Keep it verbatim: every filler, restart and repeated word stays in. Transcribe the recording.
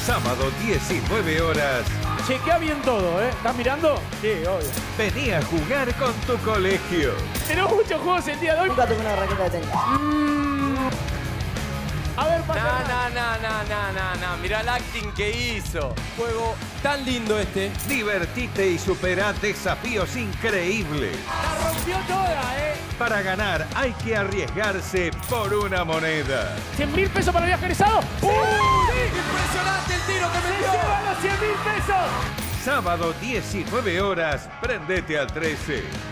Sábado, diecinueve horas. Chequea bien todo, ¿eh? ¿Estás mirando? Sí, obvio. Vení a jugar con tu colegio. Tenemos muchos juegos el día de hoy. Nunca tuve una raqueta de tenis. Mm. A ver, pasa. No, no, no, no, no, no, no. Mirá el acting que hizo. Juego tan lindo este. Divertite y supera desafíos increíbles. La rompió toda, ¿eh? Para ganar hay que arriesgarse por una moneda. ¿cien mil pesos para el viaje egresado? ¡Sí! ¡Sí! ¡Impresionante el tiro que ¡Se metió! llevan los cien mil pesos! Sábado, diecinueve horas. Prendete al trece.